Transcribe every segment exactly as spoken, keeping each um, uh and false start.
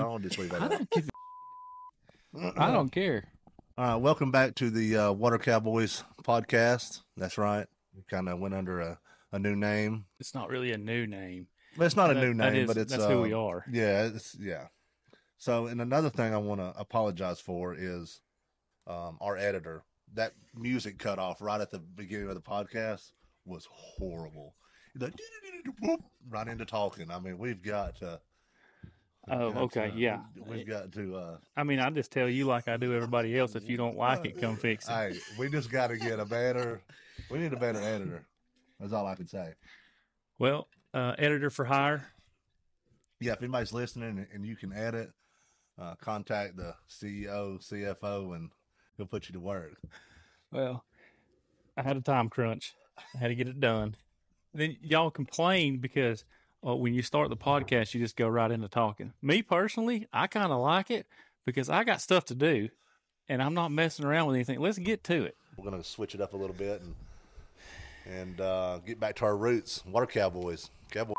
on. Just leave that I out. don't give a I don't care. All right, welcome back to the uh, Water Cowboys podcast. That's right. We kind of went under a, a new name. It's not really a new name. Well, it's not a That- new that name, is- but it's that's uh, who we are. Yeah, it's yeah. So, and another thing I want to apologize for is um, our editor. That music cut off right at the beginning of the podcast was horrible. Like, right into talking. I mean, we've got to. we've Oh, got okay, to- yeah. We've got to. Uh, I mean, I just tell you like I do everybody else. If you don't like it, come fix it. Hey, we just got to get a better. We need a better editor. That's all I can say. Well, uh, editor for hire. Yeah, if anybody's listening and, and you can edit, uh, contact the C E O, C F O, and he'll put you to work. Well, I had a time crunch. I had to get it done. Then y'all complain because uh, when you start the podcast, you just go right into talking. Me personally, I kind of like it because I got stuff to do, and I'm not messing around with anything. Let's get to it. We're gonna switch it up a little bit and and uh, get back to our roots. Water Cowboys, Cowboy.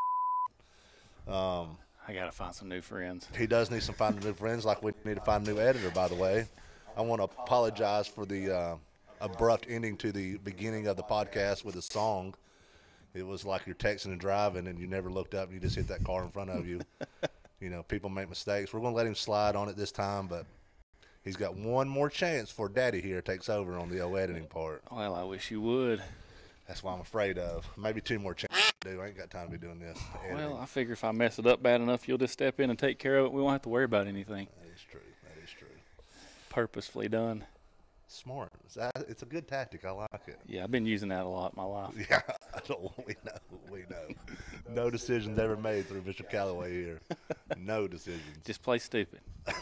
Um, I gotta find some new friends. he does need some finding new friends. Like we need to find a new editor. By the way, I want to apologize for the uh, abrupt ending to the beginning of the podcast with a song. It was like you're texting and driving, and you never looked up, and you just hit that car in front of you. You know, people make mistakes. We're going to let him slide on it this time, but he's got one more chance before Daddy here takes over on the old editing part. Well, I wish you would. That's what I'm afraid of. Maybe two more chances, dude. I ain't got time to be doing this. editing. Well, I figure if I mess it up bad enough, you'll just step in and take care of it. We won't have to worry about anything. That is true. That is true. Purposefully done. Smart. It's a, it's a good tactic. I like it. Yeah, I've been using that a lot in my life. Yeah, I don't, we know. We know. No decisions ever made through Mister Callaway here. No decisions. Just play stupid.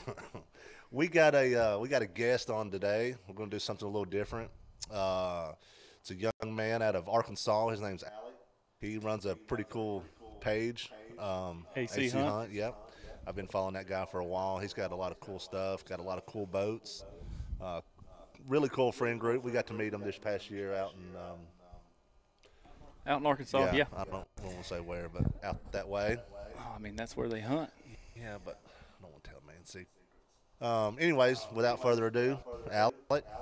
We got a uh, we got a guest on today. We're going to do something a little different. Uh, it's a young man out of Arkansas. His name's Alec. He runs a pretty cool page. Um, A C Hunt? Yep. I've been following that guy for a while. He's got a lot of cool stuff. Got a lot of cool boats. Uh, really cool friend group. We got to meet him this past year out in. Um, Out in Arkansas, yeah. I don't, I don't want to say where, but out that way. Oh, I mean, that's where they hunt. Yeah, but I don't want to tell man. See. Um, anyways, without further ado, Alec.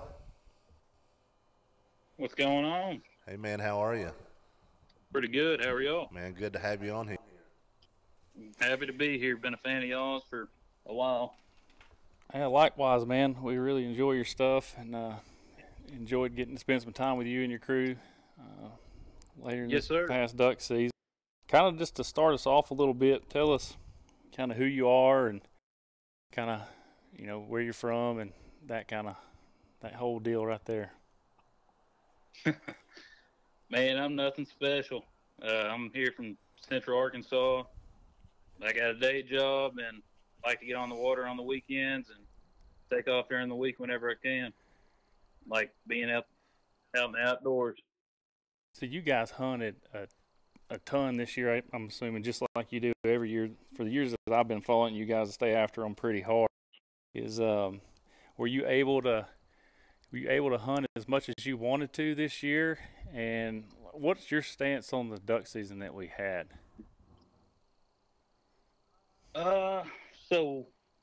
What's going on? Hey, man, how are you? Pretty good. How are y'all? Man, good to have you on here. Happy to be here. Been a fan of y'all's for a while. Yeah, likewise, man. We really enjoy your stuff and uh, enjoyed getting to spend some time with you and your crew uh, later in Yes, this sir. past duck season. Kind of just to start us off a little bit, tell us kind of who you are and kind of, you know, where you're from and that kind of, that whole deal right there. Man, I'm nothing special. Uh, I'm here from Central Arkansas. I got a day job and like to get on the water on the weekends and take off during the week whenever I can. Like being out out in the outdoors. So you guys hunted a, a ton this year, I- I'm assuming, just like you do every year. For the years that I've been following you guys, stay after them pretty hard. Is um, were you able to were you able to hunt as much as you wanted to this year? And what's your stance on the duck season that we had? Uh, so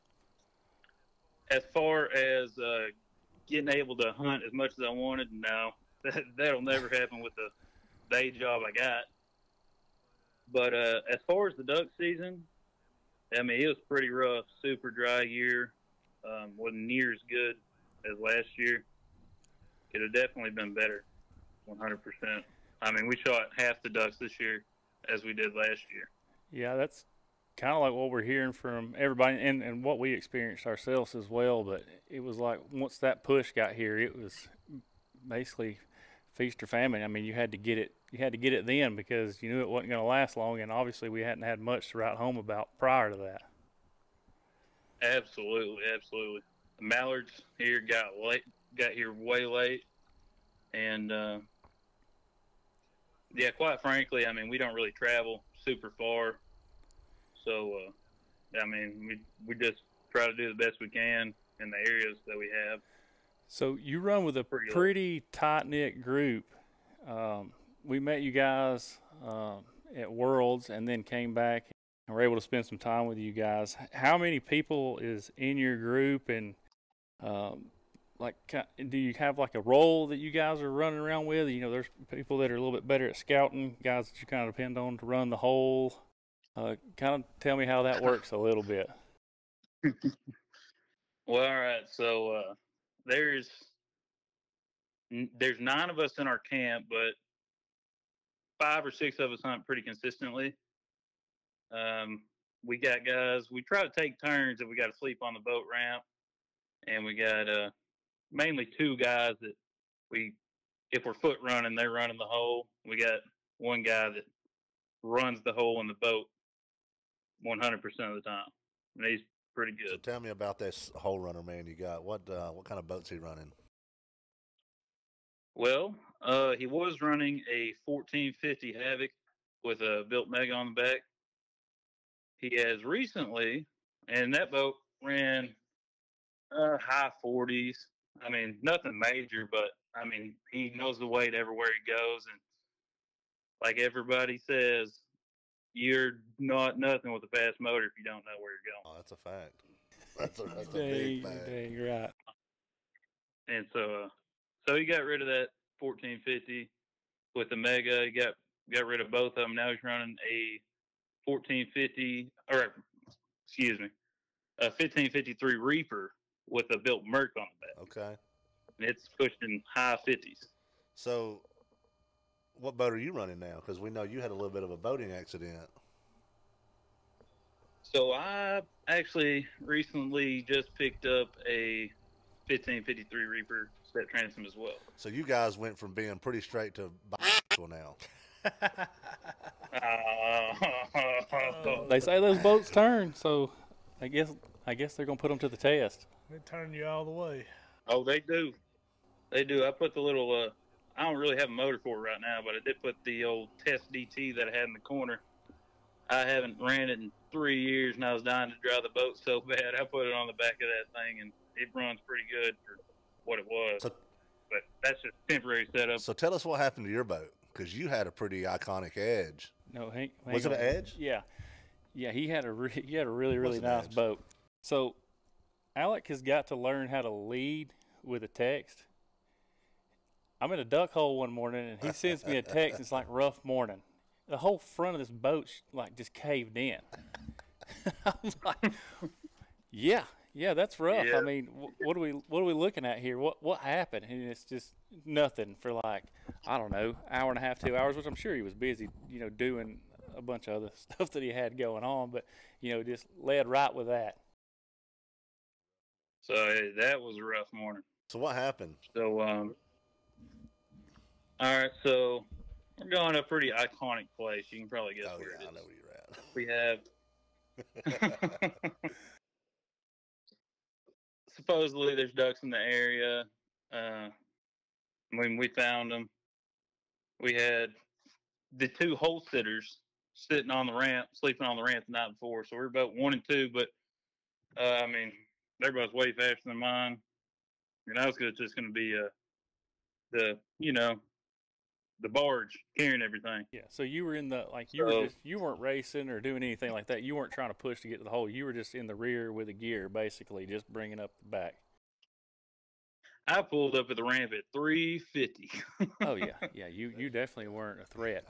as far as uh, getting able to hunt as much as I wanted, no, that, that'll never happen with the day job I got. But uh, as far as the duck season, I mean, it was pretty rough, super dry year. Um, wasn't near as good as last year. Could have definitely been better, one hundred percent. I mean, we shot half the ducks this year as we did last year. Yeah, that's kind of like what we're hearing from everybody and, and what we experienced ourselves as well. But it was like once that push got here, it was basically feast or famine. I mean, you had to get it. You had to get it then because you knew it wasn't going to last long, and obviously we hadn't had much to write home about prior to that. Absolutely, absolutely. The mallards here got late, got here way late, and uh, yeah, quite frankly, I mean, we don't really travel super far, so uh, I mean, we we just try to do the best we can in the areas that we have. So you run with a Pretty pretty tight knit group. Um, we met you guys uh, at Worlds, and then came back and we're able to spend some time with you guys. How many people is in your group, and um, like, do you have like a role that you guys are running around with? You know, there's people that are a little bit better at scouting, guys that you kind of depend on to run the whole. Uh, kind of tell me how that works a little bit. Well, all right. So uh, there's there's nine of us in our camp, but five or six of us hunt pretty consistently. Um, we got guys. We try to take turns if we got to sleep on the boat ramp, and we got uh, mainly two guys that we, if we're foot running, they're running the hole. We got one guy that runs the hole in the boat one hundred percent of the time, and he's pretty good. So tell me about this hole runner man you got. What uh, what kind of boat's he running? Well, uh, he was running a fourteen fifty Havoc with a built Mega on the back. He has recently, and that boat ran uh, high forties. I mean, nothing major, but I mean, he knows the weight everywhere he goes, and like everybody says, you're not nothing with a fast motor if you don't know where you're going. Oh, that's a fact. That's a, that's a dang, big fact. Dang, right. And so, uh, so he got rid of that fourteen fifty with the Mega. He got got rid of both of them. Now he's running a fourteen fifty, or excuse me, a fifteen fifty-three Reaper with a built Merc on the back. Okay. And it's pushing high fifties. So, what boat are you running now? Because we know you had a little bit of a boating accident. So I actually recently just picked up a fifteen fifty-three Reaper set transom as well. So you guys went from being pretty straight to bicycle now. Uh, They say those boats turn, so I guess I guess they're gonna put them to the test. They turn you all the way. oh, they do. They do. I put the little, uh, I don't really have a motor for it right now, but I did put the old test D T that I had in the corner. I haven't ran it in three years, and I was dying to drive the boat so bad. I put it on the back of that thing, and it runs pretty good for what it was. So, but that's just temporary setup. so tell us what happened to your boat, because you had a pretty iconic Edge. No, Hank. Was it an Edge? Yeah, yeah. He had a re- he had a really really Was an nice Edge. boat. So, Alec has got to learn how to lead with a text. I'm in a duck hole one morning, and he sends me a text. It's like rough morning. The whole front of this boat like just caved in. I'm like, yeah, yeah, that's rough. Yeah. I mean, wh- what are we what are we looking at here? What what happened? And it's just nothing for like I don't know, hour and a half, two hours, which I'm sure he was busy, you know, doing a bunch of other stuff that he had going on. But you know, just led right with that. So hey, that was a rough morning. So what happened? So, um, all right, so we're going to a pretty iconic place. You can probably guess Oh where yeah, it I is. know where you're at. We have supposedly there's ducks in the area. Uh, when we found them, we had the two hole sitters sitting on the ramp, sleeping on the ramp the night before. So we were about one and two, but uh, I mean, their boat's way faster than mine. And I was gonna, just going to be uh, the, you know, the barge carrying everything. Yeah. So you were in the like you So- were just you weren't racing or doing anything like that. You weren't trying to push to get to the hole. You were just in the rear with a gear, basically, just bringing up the back. I pulled up at the ramp at three fifty. Oh yeah, yeah. You you definitely weren't a threat.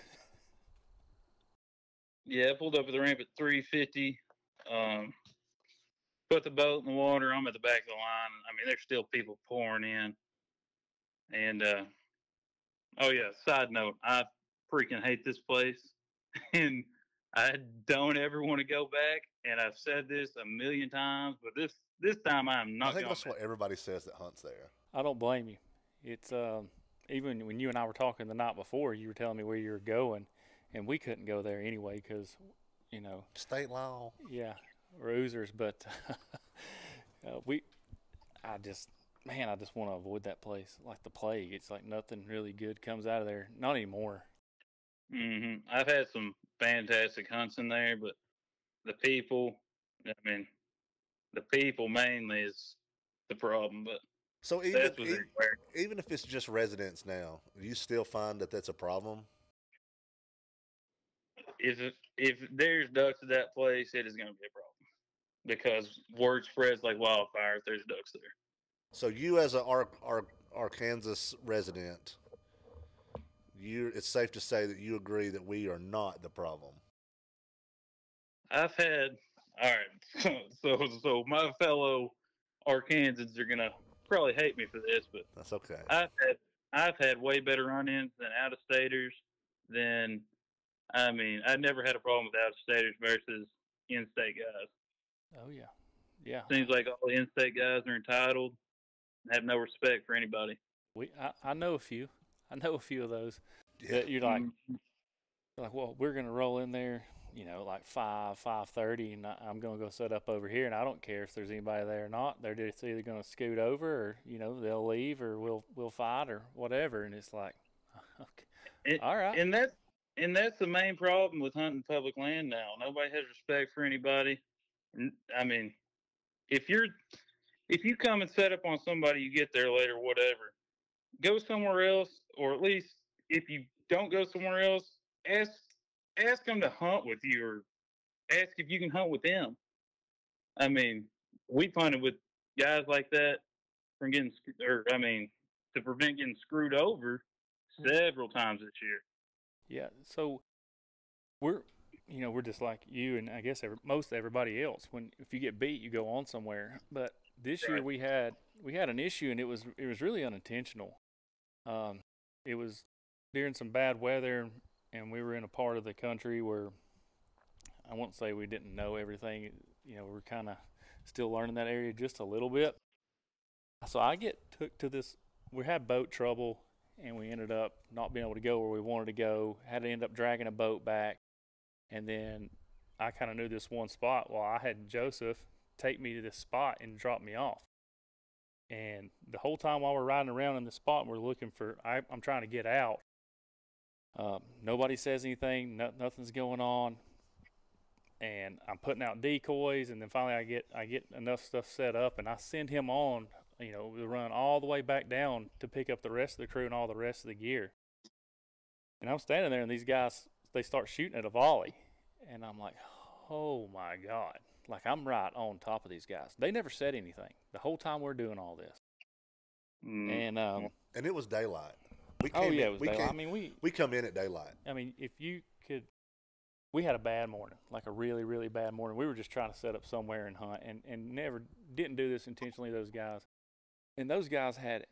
Yeah, I pulled up at the ramp at three fifty. Um, put the boat in the water. I'm at the back of the line. I mean, there's still people pouring in. And, uh, oh, yeah, side note, I freaking hate this place. And I don't ever want to go back. And I've said this a million times, but this this time I'm I not think going that's back. what everybody says that hunts there. I don't blame you. It's um, even when you and I were talking the night before, you were telling me where you were going, and we couldn't go there anyway because, you know, State law. yeah, we're oozers. But uh, we, I just, man, I just want to avoid that place like the plague. It's like nothing really good comes out of there. Not anymore. hmm I've had some fantastic hunts in there, but the people, I mean, the people mainly is the problem. But So even that's what's e- everywhere. even if it's just residents now, you still find that that's a problem. if if there's ducks at that place, it is going to be a problem because word spreads like wildfire if there's ducks there. So you, as an Ar- Ar- Arkansas resident, you it's safe to say that you agree that we are not the problem. I've had all right, so so my fellow Arkansans are gonna probably hate me for this, but That's okay. I've had I've had way better run-ins than out-of-staters. Than I mean, I never had a problem with out-of-staters versus in-state guys. Oh yeah, yeah. Seems like all the in-state guys are entitled and have no respect for anybody. We I, I know a few. I know a few of those Yeah. that you're like, Mhm. like, well, we're gonna roll in there, you know, like five, five thirty, and I- I'm gonna go set up over here, and I don't care if there's anybody there or not. They're just either gonna scoot over, or you know, they'll leave, or we'll we'll fight, or whatever. And it's like, okay, And, all right. and that's and that's the main problem with hunting public land now. Nobody has respect for anybody. I mean, if you're if you come and set up on somebody, you get there later, whatever. Go somewhere else, or at least if you don't go somewhere else, ask ask them to hunt with you, or ask if you can hunt with them. I mean, we've hunted with guys like that from getting, or I mean, to prevent getting screwed over several times this year. Yeah. So we're, you know, we're just like you, and I guess every, most everybody else. When if you get beat, you go on somewhere. But this year Right. we had we had an issue, and it was it was really unintentional. Um, it was during some bad weather, and we were in a part of the country where I won't say we didn't know everything. You know, we we're kind of still learning that area just a little bit. So I get took to this. We had boat trouble, and we ended up not being able to go where we wanted to go. Had to end up dragging a boat back, and then I kind of knew this one spot. Well, I had Joseph take me to this spot and drop me off. And the whole time while we're riding around in the spot, we're looking for. I, I'm trying to get out. Um, nobody says anything. No, nothing's going on. And I'm putting out decoys, and then finally I get I get enough stuff set up, and I send him on. You know, we run all the way back down to pick up the rest of the crew and all the rest of the gear. And I'm standing there, and these guys, they start shooting at a volley, and I'm like, oh my God. Like, I'm right on top of these guys. They never said anything the whole time we're doing all this. Mm. And um, And it was daylight. We oh came yeah, in, it was we daylight. came, I mean, we we come in at daylight. I mean, if you could, we had a bad morning, like a really, really bad morning. We were just trying to set up somewhere and hunt, and, and never didn't do this intentionally. Those guys, and those guys had,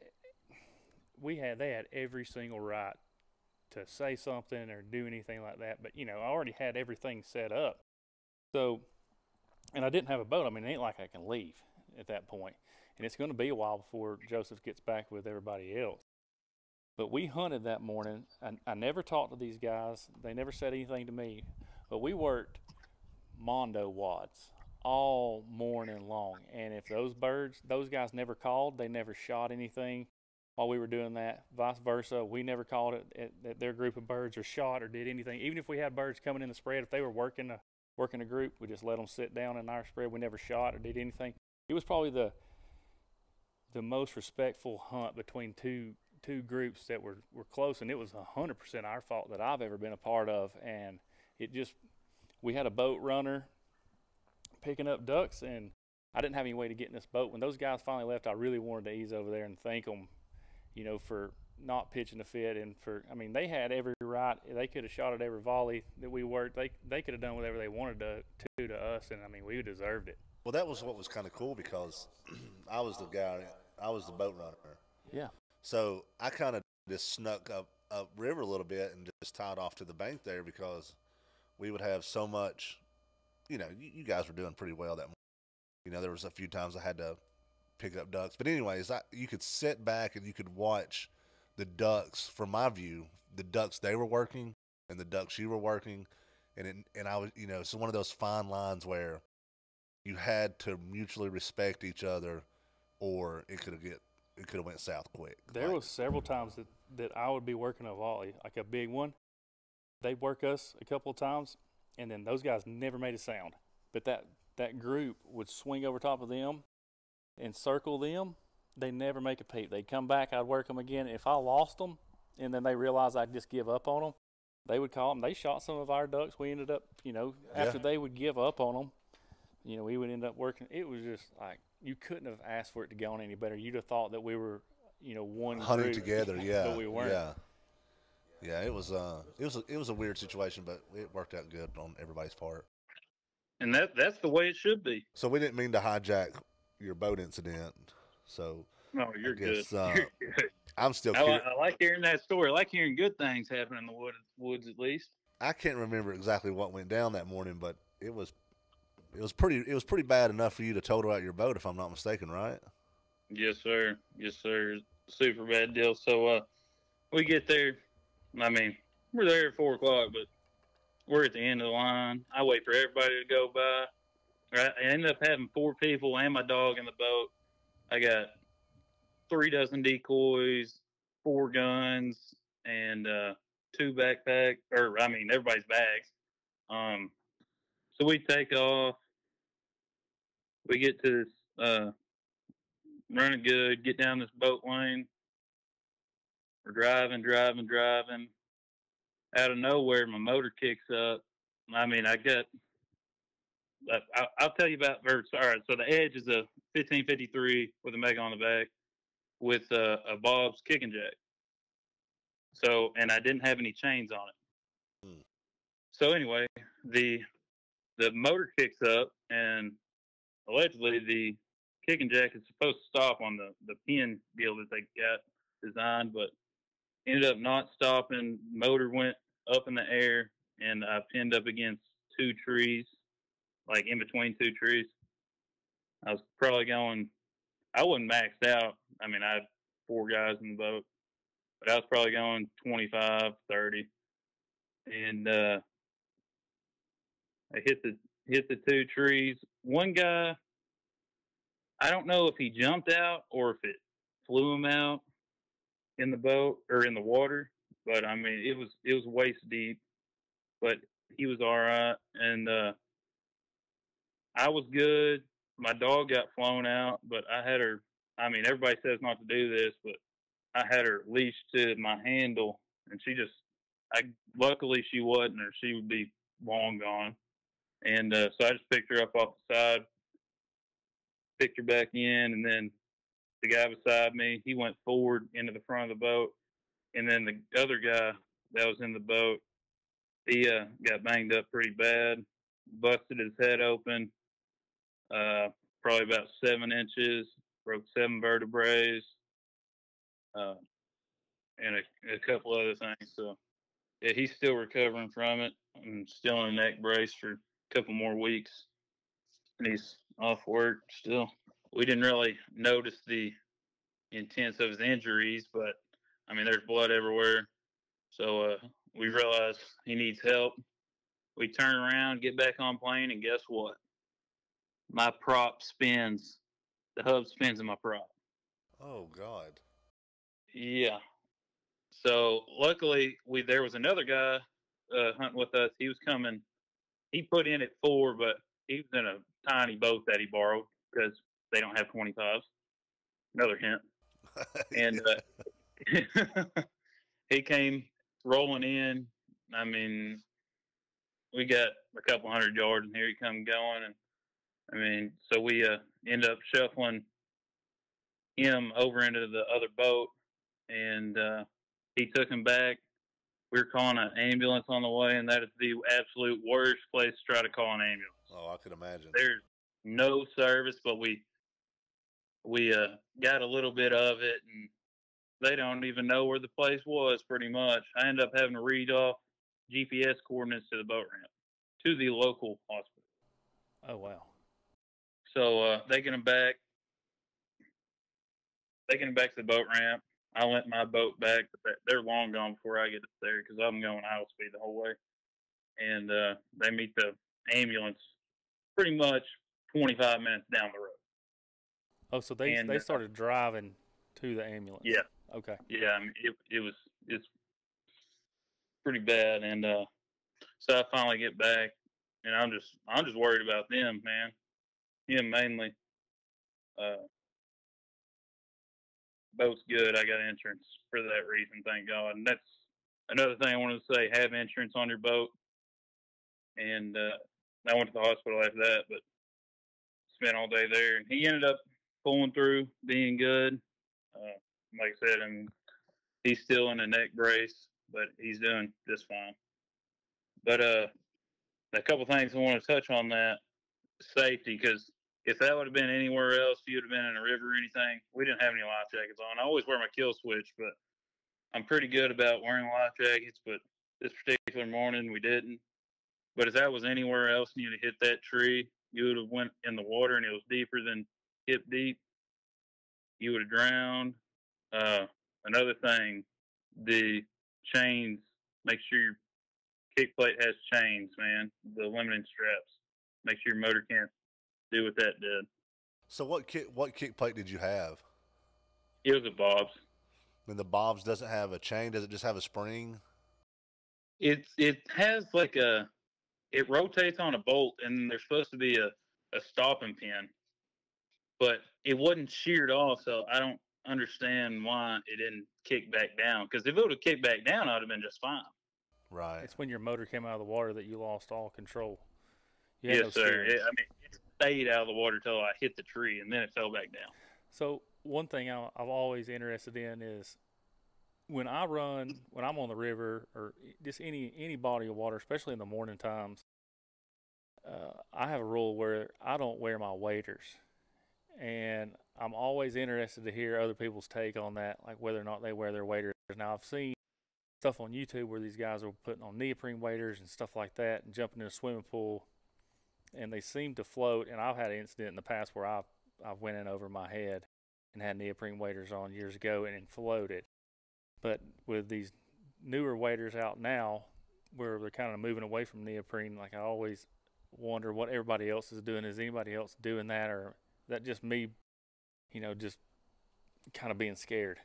we had, they had every single right to say something or do anything like that. But you know, I already had everything set up. So, and I didn't have a boat. I mean, it ain't like I can leave at that point, and it's going to be a while before Joseph gets back with everybody else. But we hunted that morning. I, I never talked to these guys. They never said anything to me. But we worked mondo wads all morning long. And if those birds, those guys never called, they never shot anything while we were doing that. Vice versa, we never called it that their group of birds or shot or did anything. Even if we had birds coming in the spread, if they were working a working a group, we just let them sit down in our spread. We never shot or did anything. It was probably the the most respectful hunt between two two groups that were, were close, and it was one hundred percent our fault that I've ever been a part of. And it just, we had a boat runner picking up ducks, and I didn't have any way to get in this boat. When those guys finally left, I really wanted to ease over there and thank them, you know, for not pitching a fit, and for, I mean, they had every right. They could have shot at every volley that we worked. They they could have done whatever they wanted to, to to us, and I mean, we deserved it. Well, that was what was kind of cool because I was the guy, I was the boat runner. Yeah. So I kind of just snuck up up river a little bit and just tied off to the bank there because we would have so much, you know, you, you guys were doing pretty well that morning. You know, there was a few times I had to pick up ducks. But anyways, I, you could sit back and you could watch the ducks, from my view, the ducks they were working and the ducks you were working. And it, and I was, you know, it's one of those fine lines where you had to mutually respect each other or it could have get it could have went south quick. There like, was several times that, that I would be working a volley, like a big one. They'd work us a couple of times, and then those guys never made a sound. But that, that group would swing over top of them and circle them. They never make a peep. They'd come back, I'd work them again. If I lost them, and then they realized I'd just give up on them, they would call them. They shot some of our ducks. We ended up, you know, after Yeah. they would give up on them, you know, we would end up working. It was just like you couldn't have asked for it to go on any better. You'd have thought that we were, you know, one Hunting group, together, yeah, but we weren't. yeah, yeah. It was uh, it was a, it was a weird situation, but it worked out good on everybody's part. And that that's the way it should be. So we didn't mean to hijack your boat incident. So No, I you're good. guess uh, You're good. I'm still. I, li- Curious. I like hearing that story. I like hearing good things happen in the wood, woods, at least. I can't remember exactly what went down that morning, but it was it was pretty it was pretty bad enough for you to total out your boat, if I'm not mistaken, right? Yes, sir. Yes, sir. Super bad deal. So uh, we get there. I mean, we're there at four o'clock, but we're at the end of the line. I wait for everybody to go by. I ended up having four people and my dog in the boat. I got three dozen decoys, four guns, and uh, two backpack, or I mean, everybody's bags. Um, so we take off. We get to this, uh, running good, get down this boat lane. We're driving, driving, driving. Out of nowhere, my motor kicks up. I mean, I got, I, I'll tell you about, or, sorry, so the Edge is a fifteen fifty-three with a Mega on the back with a, a Bob's kicking jack. So, and I didn't have any chains on it. Hmm. So anyway, the the motor kicks up, and allegedly the kicking jack is supposed to stop on the, the pin deal that they got designed, but ended up not stopping. Motor went up in the air, and I pinned up against two trees, like in between two trees. I was probably going, I wasn't maxed out. I mean, I had four guys in the boat, but I was probably going twenty-five, thirty. And uh, I hit the hit the two trees. One guy, I don't know if he jumped out or if it flew him out in the boat or in the water, but I mean it was it was waist deep, but he was all right, and uh, I was good. My dog got flown out, but I had her. I mean, everybody says not to do this, but I had her leashed to my handle, and she just. I luckily she wasn't, or she would be long gone. And uh, so I just picked her up off the side, picked her back in, and then the guy beside me, he went forward into the front of the boat, and then the other guy that was in the boat, he uh, got banged up pretty bad, busted his head open, uh, probably about seven inches, broke seven vertebrae, uh, and a, a couple other things. So yeah, he's still recovering from it. I'm still in a neck brace for a couple more weeks, and he's off work still. We didn't really notice the intense of his injuries, but I mean, there's blood everywhere. So uh, we realized he needs help. We turn around, get back on plane, and guess what? My prop spins. The hub spins in my prop. Oh God. Yeah. So luckily, we there was another guy uh, hunting with us. He was coming. He put in at four, but he was in a tiny boat that he borrowed because they don't have twenty-fives. Another hint. And uh, he came rolling in. I mean, we got a couple hundred yards, and here he come going. And I mean, so we uh, end up shuffling him over into the other boat, and uh, he took him back. We were calling an ambulance on the way, and that is the absolute worst place to try to call an ambulance. Oh, I could imagine. There's no service, but we we uh, got a little bit of it, and they don't even know where the place was. Pretty much, I ended up having to read off G P S coordinates to the boat ramp to the local hospital. Oh wow! So uh, they get him back. They get him back to the boat ramp. I went my boat back, but they're long gone before I get up there because I'm going idle speed the whole way. And uh, they meet the ambulance pretty much twenty-five minutes down the road. Oh, so they and, they uh, started driving to the ambulance. Yeah. Okay. Yeah, I mean, it it was it's pretty bad, and uh, so I finally get back, and I'm just I'm just worried about them, man. Him mainly. Uh, boat's good. I got insurance for that reason, thank God. And that's another thing I wanted to say: have insurance on your boat. And uh, I went to the hospital after that, but spent all day there. And he ended up pulling through, being good. Uh, like I said, and he's still in a neck brace, but he's doing just fine. But uh, a couple things I want to touch on that safety, because if that would have been anywhere else, if you would have been in a river or anything, we didn't have any life jackets on. I always wear my kill switch, but I'm pretty good about wearing life jackets. But this particular morning, we didn't. But if that was anywhere else and you'd have hit that tree, you would have went in the water and it was deeper than hip deep. You would have drowned. Uh, another thing, the chains. Make sure your kick plate has chains, man. The limiting straps. Make sure your motor can't do what that did. So what kick what kick plate did you have? It was a Bob's. And the Bob's doesn't have a chain. Does it just have a spring? It it has like a. It rotates on a bolt, and there's supposed to be a, a stopping pin, but it wasn't sheared off, so I don't understand why it didn't kick back down. Because if it would have kicked back down, I would have been just fine. Right. It's when your motor came out of the water that you lost all control. You had Yes, no sir. steering. It, I mean, it stayed out of the water till I hit the tree, and then it fell back down. So one thing I- I'm always interested in is when I run, when I'm on the river or just any any body of water, especially in the morning times, uh, I have a rule where I don't wear my waders, and I'm always interested to hear other people's take on that, like whether or not they wear their waders. Now I've seen stuff on YouTube where these guys are putting on neoprene waders and stuff like that and jumping in a swimming pool, and they seem to float. And I've had an incident in the past where I've I've went in over my head and had neoprene waders on years ago and it floated. But with these newer waders out now, where they're kind of moving away from neoprene, like I always wonder what everybody else is doing. Is anybody else doing that, or is that just me, you know, just kind of being scared?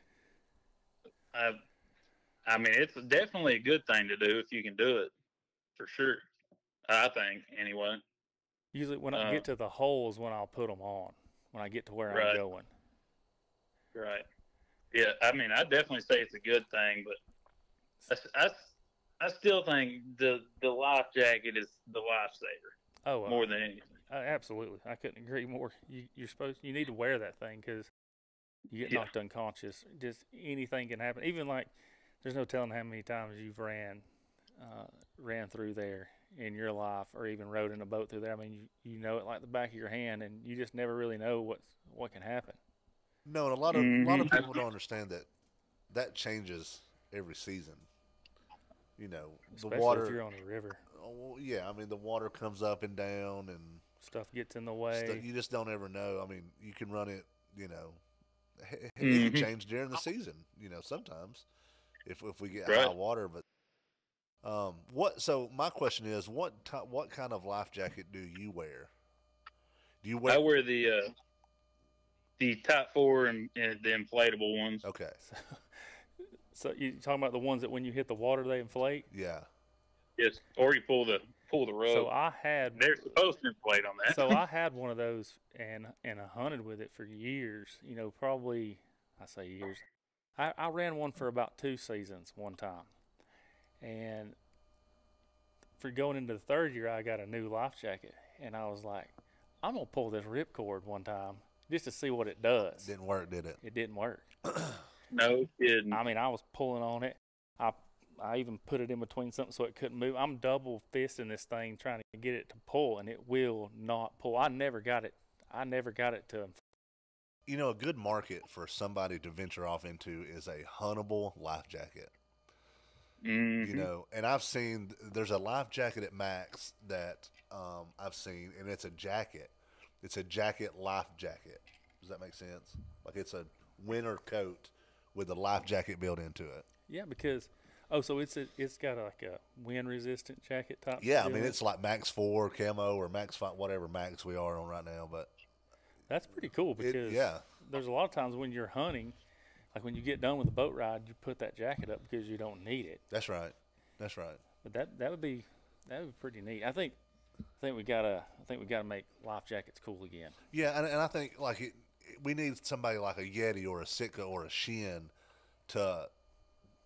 I, I mean, it's definitely a good thing to do if you can do it, for sure. I think, anyway. Usually when I Uh, get to the hole is when I'll put them on, when I get to where Right. I'm going. Right. Yeah, I mean, I definitely say it's a good thing, but I, I, I still think the the life jacket is the lifesaver Oh, uh, more than anything. uh, absolutely. I couldn't agree more. You, you're supposed, you need to wear that thing because you get Yeah. knocked unconscious. Just anything can happen. Even like, there's no telling how many times you've ran, uh, ran through there in your life, or even rode in a boat through there. I mean, you, you know it like the back of your hand, and you just never really know what's what can happen. No, and a lot of a lot of Mhm. people don't understand that that changes every season. You know, the Especially water. if you're on the river. Oh, well, yeah, I mean the water comes up and down, and Stuff gets in the way. stuff, you just don't ever know. I mean, you can run it. You know, it, it Mhm. can change during the season. You know, sometimes if if we get Right. high water, but um, what? So my question is, what ti what kind of life jacket do you wear? Do you wear? I wear the uh, the Type Four and, and the inflatable ones. Okay, So, so you talking about the ones that when you hit the water they inflate? yeah. Yes, or you pull the pull the rope. So I had They're supposed to inflate on that. so I had one of those and and I hunted with it for years. You know, probably I say years. I, I ran one for about two seasons one time, and for going into the third year, I got a new life jacket, and I was like, I'm gonna pull this ripcord one time just to see what it does. Didn't work, did it? It didn't work. No kidding. I mean, I was pulling on it. I I even put it in between something so it couldn't move. I'm double fisting this thing trying to get it to pull, and it will not pull. I never got it. I never got it to. You know, a good market for somebody to venture off into is a huntable life jacket. Mhm. You know, and I've seen there's a life jacket at Mack's that um, I've seen, and it's a jacket. It's a jacket life jacket. Does that make sense? Like it's a winter coat with a life jacket built into it. Yeah, because oh, so it's a, it's got like a wind resistant jacket type. Yeah, I deal mean in it? it's like Max Four camo or Max Five, whatever Max we are on right now. But That's pretty cool it, because yeah, there's a lot of times when you're hunting, like when you get done with the boat ride, you put that jacket up because you don't need it. that's right. That's right. But that that would be that would be pretty neat. I think I think we gotta I think we gotta make life jackets cool again. Yeah, and, and I think like it, we need somebody like a Yeti or a Sitka or a Shin to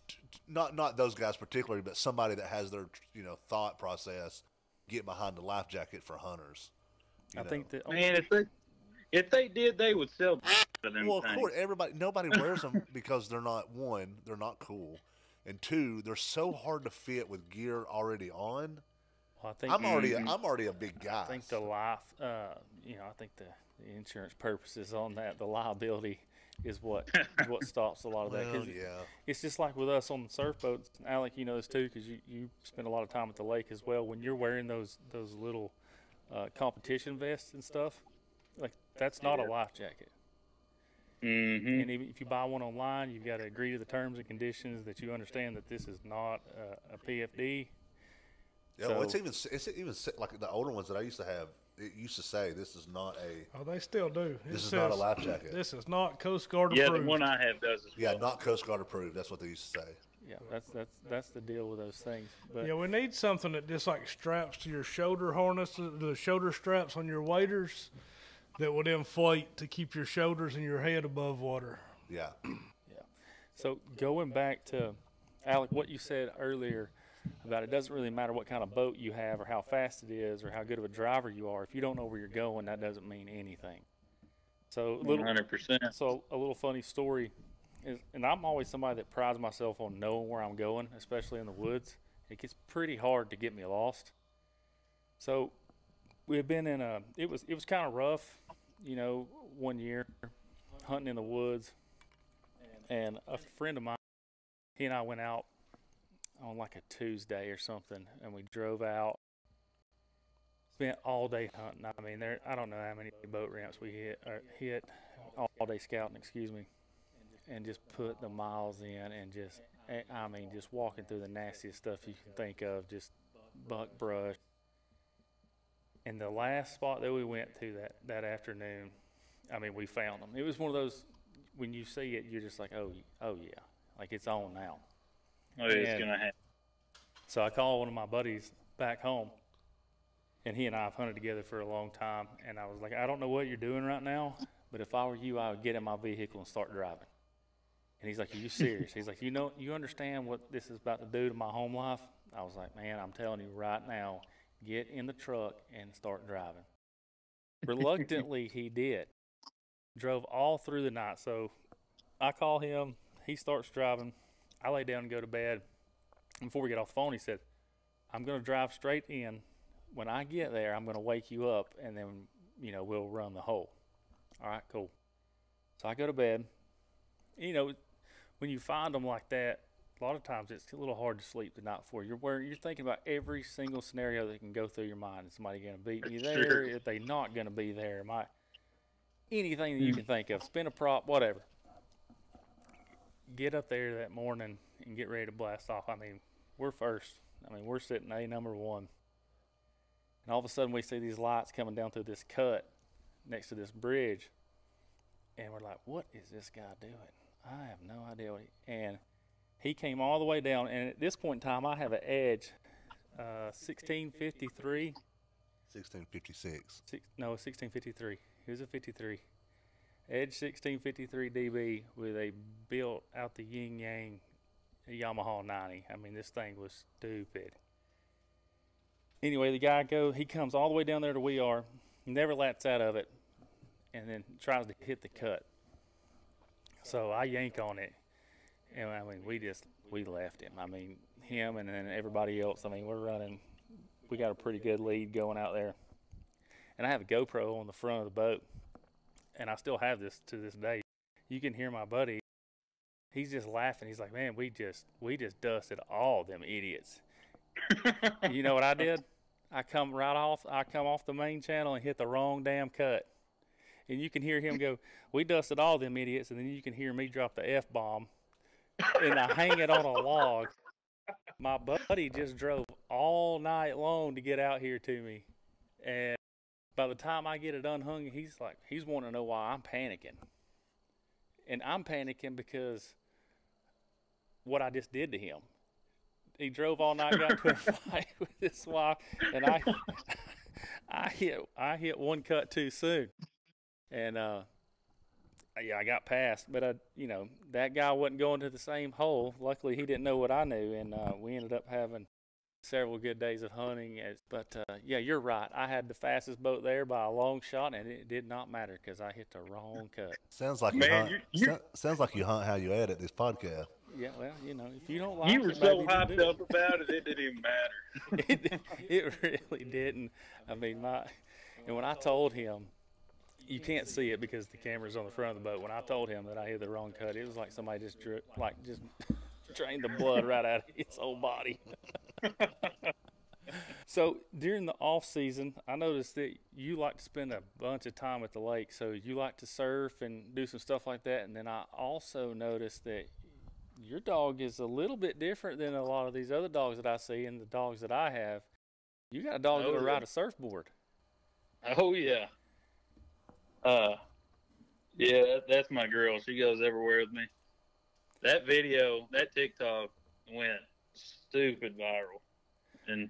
not not those guys particularly, but somebody that has their you know thought process get behind the life jacket for hunters. I know. think that Man, if they if they did, they would sell them Well, of things. course, everybody nobody wears them because they're not one, they're not cool, and two, they're so hard to fit with gear already on. well, I think I'm already Mhm. I'm already a big guy. I think the life, uh, you know, I think the, the insurance purposes on that, the liability is what is what stops a lot of that. well, 'Cause yeah, it's just like with us on the surf boats. Alec, you know this too, because you, you spend a lot of time at the lake as well. When you're wearing those those little uh, competition vests and stuff, like that's not a life jacket. Mm-hmm. And even if you buy one online, you've got to agree to the terms and conditions that you understand that this is not a, a P F D. yeah. Well, So- it's even it's even like the older ones that I used to have. It used to say this is not a Oh, they still do. It this is says, not a life jacket. This is not Coast Guard Yeah, approved. the one I have does as Yeah, well. not Coast Guard approved. That's what they used to say. Yeah, that's that's that's the deal with those things. But Yeah, we need something that just like straps to your shoulder harness, the shoulder straps on your waders, that would inflate to keep your shoulders and your head above water. Yeah, so going back to Alec, what you said earlier about it doesn't really matter what kind of boat you have or how fast it is or how good of a driver you are. If you don't know where you're going, that doesn't mean anything. So a One little, hundred percent. so a little funny story is, and I'm always somebody that prides myself on knowing where I'm going, especially in the woods. It gets pretty hard to get me lost. So we had been in a, it was it was kind of rough, you know, one year hunting in the woods, and a friend of mine, he and I went out on like a Tuesday or something, and we drove out, spent all day hunting. I mean, there I don't know how many boat ramps we hit or hit all day scouting, excuse me, and just put the miles in and just I mean just walking through the nastiest stuff you can think of, just buck brush. And the last spot that we went to that that afternoon, I mean, we found them. It was one of those when you see it, you're just like, oh, oh yeah, like it's on now. Oh, it's And- gonna happen. So I called one of my buddies back home, and he and I have hunted together for a long time. And I was like, I don't know what you're doing right now, but if I were you, I would get in my vehicle and start driving. And he's like, are you serious? He's like, you know, you understand what this is about to do to my home life? I was like, man, I'm telling you right now, get in the truck and start driving. Reluctantly, he did. Drove all through the night. So I call him. He starts driving. I lay down and go to bed. Before we get off the phone, he said, I'm going to drive straight in. When I get there, I'm going to wake you up, and then, you know, we'll run the hole. All right, cool. So I go to bed. You know, when you find them like that, a lot of times it's a little hard to sleep the night before. You're worried, you're thinking about every single scenario that can go through your mind. Is somebody going to beat me there? Sure. Are they not going to be there? Am I anything that you can think of? Spin a prop, whatever. Get up there that morning and get ready to blast off. I mean, we're first. I mean, we're sitting A number one. And all of a sudden we see these lights coming down through this cut next to this bridge. And we're like, what is this guy doing? I have no idea what he, and he came all the way down. And at this point in time, I have an Edge, uh, sixteen fifty-three. sixteen fifty-six. Six, no, sixteen fifty-three. He was a fifty-three. Edge sixteen fifty-three D B with a built out the yin yang Yamaha ninety. I mean, this thing was stupid. Anyway, the guy go. He comes all the way down there to we are, never lets out of it, and then tries to hit the cut. So I yank on it, and I mean, we just we left him. I mean, him and then everybody else. I mean, we're running. We got a pretty good lead going out there, and I have a GoPro on the front of the boat, and I still have this to this day. You can hear my buddy. He's just laughing. He's like, "Man, we just we just dusted all them idiots." You know what I did? I come right off. I come off the main channel and hit the wrong damn cut. And you can hear him go, "We dusted all them idiots," and then you can hear me drop the F bomb, and I hang it on a log. My buddy just drove all night long to get out here to me, and by the time I get it unhung, he's like, he's wanting to know why I'm panicking, and I'm panicking because what I just did to him. He drove all night, got into a fight with his wife, and I, I hit, I hit one cut too soon. And uh, yeah, I got past, but I, you know, that guy wasn't going to the same hole. Luckily, he didn't know what I knew, and uh, we ended up having several good days of hunting. As, but uh, yeah, you're right. I had the fastest boat there by a long shot, and it did not matter because I hit the wrong cut. Sounds like you Man, hunt. you- you- so- sounds like you hunt how you edit this podcast. Yeah, well, you know, if you don't like You were it, so maybe just hyped do up about it, it didn't even matter. it. it really didn't. I mean, my and when I told him, you can't see it because the camera's on the front of the boat. When I told him that I hit the wrong cut, it was like somebody just drew, like just drained the blood right out of his whole body. So during the off season, I noticed that you like to spend a bunch of time at the lake. So you like to surf and do some stuff like that. And then I also noticed that your dog is a little bit different than a lot of these other dogs that I see and the dogs that I have. You got a dog Oh, that'll yeah. ride a surfboard. Oh yeah. Uh, yeah, that, that's my girl. She goes everywhere with me. That video, that TikTok went stupid viral, and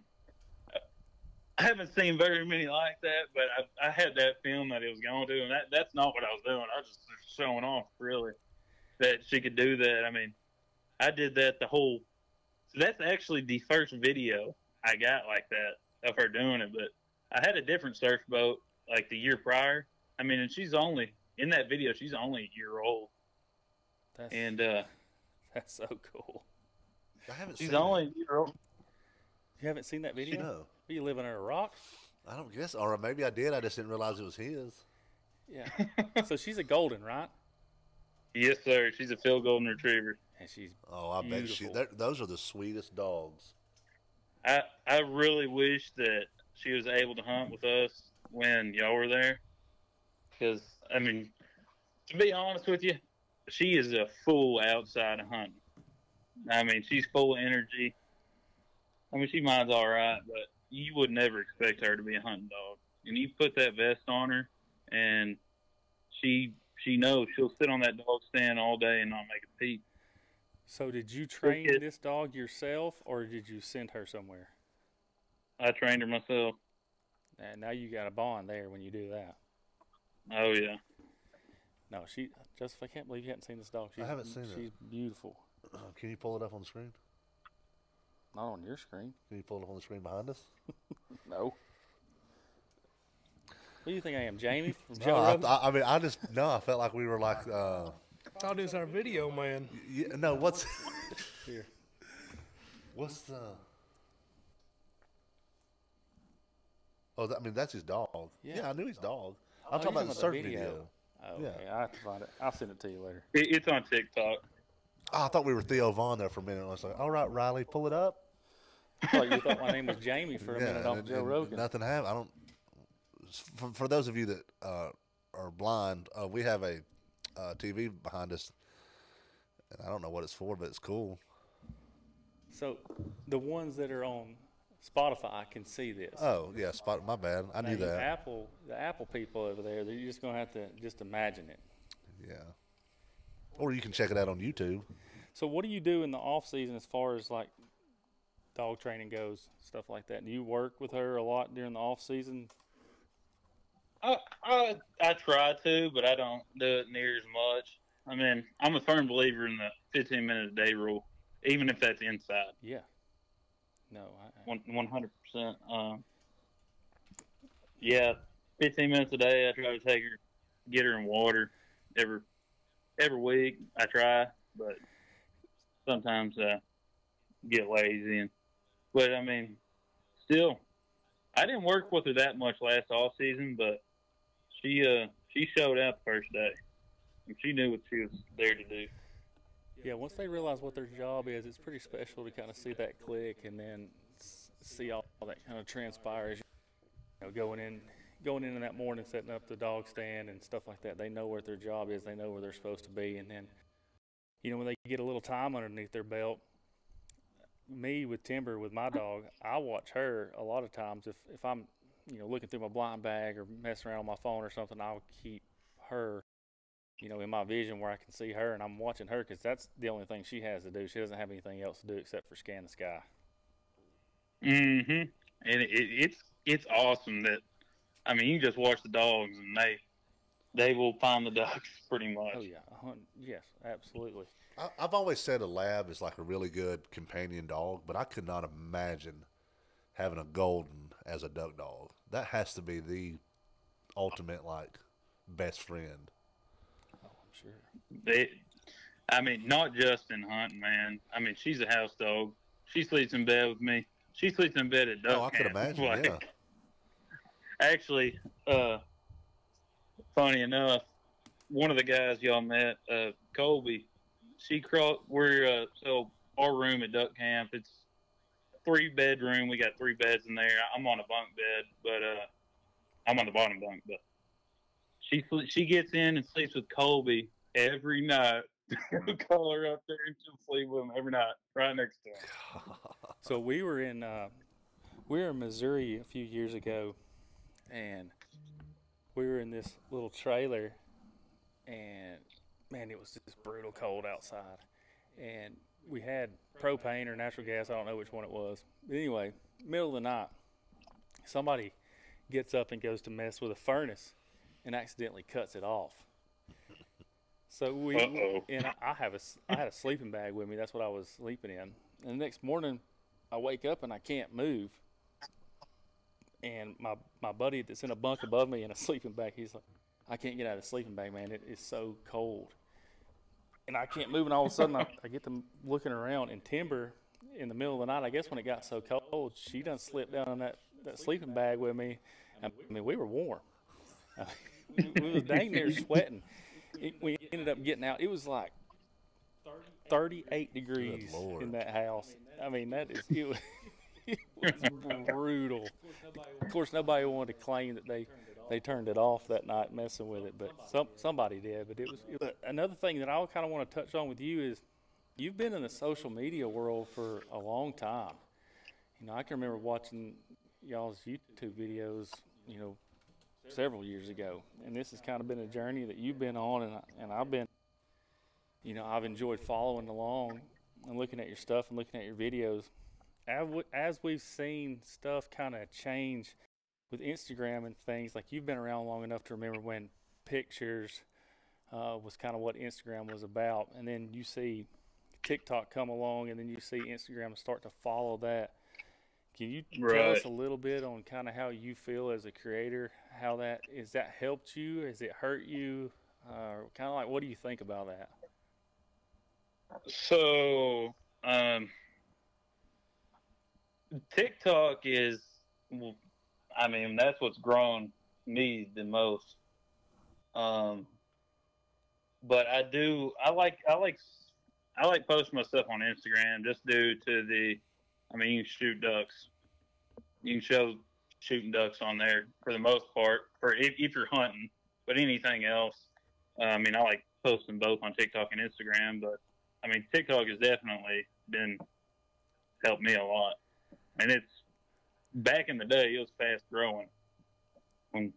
I haven't seen very many like that. But I, I had that film that it was going to, and that, that's not what I was doing. I was just showing off, really, that she could do that. I mean, I did that the whole. So that's actually the first video I got like that of her doing it. But I had a different surf boat like the year prior. I mean, and she's only in that video. She's only a year old, That's, and uh, that's so cool. I haven't she's seen only it. a year old. You haven't seen that video? No, Are you living under a rock? I don't guess. Or maybe I did. I just didn't realize it was his. Yeah. So she's a golden, right? Yes, sir. She's a field golden retriever. And she's Oh, I bet she. Beautiful. they're- Those are the sweetest dogs. I I really wish that she was able to hunt with us when y'all were there, because I mean, to be honest with you, she is a fool outside of hunting. I mean, she's full of energy. I mean, she mine's all right, but you would never expect her to be a hunting dog. And you put that vest on her, and she she knows she'll sit on that dog stand all day and not make a peep. So did you train kid. this dog yourself, or did you send her somewhere? I trained her myself. And now you got a bond there when you do that. Oh yeah. No, she. Joseph, I can't believe you haven't seen this dog. She's, haven't seen it. She's beautiful. Uh, can you pull it up on the screen? Not on your screen. Can you pull it up on the screen behind us? No. Who do you think I am, Jamie from No, Joe I, Rogan? I, I mean, I just no. I felt like we were like, uh, Thought it was our video man. yeah, no. What's Here. what's the? Oh, that, I mean, that's his dog. Yeah. Yeah, I knew his dog. Oh, I'm talking you're about the talking surf about the video. video. Oh, Yeah. okay. I have to find it. I'll send it to you later. It, it's on TikTok. Oh, I thought we were Theo Vaughn there for a minute. I was like, all right, Riley, pull it up. I thought you thought my name was Jamie for a minute off and- Joe and Rogan. Nothing happened. I don't. For, for those of you that uh, are blind, uh, we have a uh, T V behind us. And I don't know what it's for, but it's cool. So the ones that are on Spotify can see this. Oh yeah, spot. My bad. I Now, knew you that. Apple, the Apple people over there, they're just gonna have to just imagine it. Yeah. Or you can check it out on YouTube. So what do you do in the off season as far as like dog training goes, stuff like that? Do you work with her a lot during the off season? I, I I try to, but I don't do it near as much. I mean, I'm a firm believer in the fifteen minute a day rule, even if that's inside. Yeah. No, I, One one hundred percent. Um, yeah, fifteen minutes a day. I try to take her, get her in water every every week. I try, but sometimes I get lazy. And but I mean, still, I didn't work with her that much last off season, but she uh she showed out the first day, and she knew what she was there to do. yeah. Once they realize what their job is, it's pretty special to kind of see that click and then s- see all that kind of transpire as you know, going in, going in that morning, setting up the dog stand and stuff like that. They know what their job is. They know where they're supposed to be, and then you know when they get a little time underneath their belt. Me with Timber with my dog, I watch her a lot of times. If if I'm you know looking through my blind bag or messing around on my phone or something, I'll keep her you know in my vision where I can see her, and I'm watching her because that's the only thing she has to do. She doesn't have anything else to do except for scan the sky. Mm-hmm. And it, it, it's it's awesome that, I mean, you just watch the dogs and they they will find the ducks pretty much. Oh yeah, yes, absolutely. I, I've always said a lab is like a really good companion dog, but I could not imagine having a golden as a duck dog. That has to be the ultimate like best friend. Oh, I'm sure. They, I mean, not just in hunting, man. I mean, she's a house dog. She sleeps in bed with me. She sleeps in bed at duck Oh, I could camp. imagine. Like, Yeah. Actually, uh, funny enough, one of the guys y'all met, uh, Colby, she crawled. We're uh, so our room at duck camp. It's three bedroom. We got three beds in there. I'm on a bunk bed, but uh, I'm on the bottom bunk. But she she gets in and sleeps with Colby every night. We call her up there and she'll sleep with him every night, right next to him. So we were in uh, we were in Missouri a few years ago, and we were in this little trailer, and man, it was just brutal cold outside, and we had propane or natural gas. I don't know which one it was. But anyway, middle of the night, somebody gets up and goes to mess with a furnace, and accidentally cuts it off. So we, Uh-oh. and I, I have a, I had a sleeping bag with me. That's what I was sleeping in. And the next morning, I wake up and I can't move. And my my buddy that's in a bunk above me in a sleeping bag, he's like, I can't get out of the sleeping bag, man. It is so cold. And I can't move. And all of a sudden, I, I get to looking around, and Timber, in the middle of the night, I guess when it got so cold, she done slipped down in that, that sleeping bag with me. I mean, we were warm. I mean, we was dang near sweating. It, we ended up getting out. It was like thirty-eight degrees in that house. I mean, that is it was, it was brutal. Of course, nobody wanted to claim that they, they turned it off that night messing with it, but some somebody did. But it was, it was another thing that I kind of want to touch on with you is you've been in the social media world for a long time. You know, I can remember watching y'all's YouTube videos, you know, several years ago, and this has kind of been a journey that you've been on, and, I, and I've been, you know, I've enjoyed following along and looking at your stuff and looking at your videos. As, we, as we've seen stuff kind of change with Instagram and things, like you've been around long enough to remember when pictures uh, was kind of what Instagram was about, and then you see TikTok come along, and then you see Instagram start to follow that. Can you tell Right. us a little bit on kind of how you feel as a creator? How that is that helped you? Has it hurt you? Uh, kind of like, what do you think about that? So, um, TikTok is, well, I mean, that's what's grown me the most. Um, but I do, I like, I like, I like posting my stuff on Instagram just due to the, I mean, you can shoot ducks. You can show shooting ducks on there for the most part, for if, if you're hunting. But anything else, uh, I mean, I like posting both on TikTok and Instagram. But I mean, TikTok has definitely been helped me a lot. And it's back in the day, it was fast growing. When,